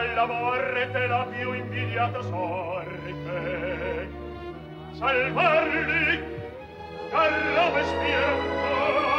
alla morte la più invidiata sorte. Salvarli dalla bestietta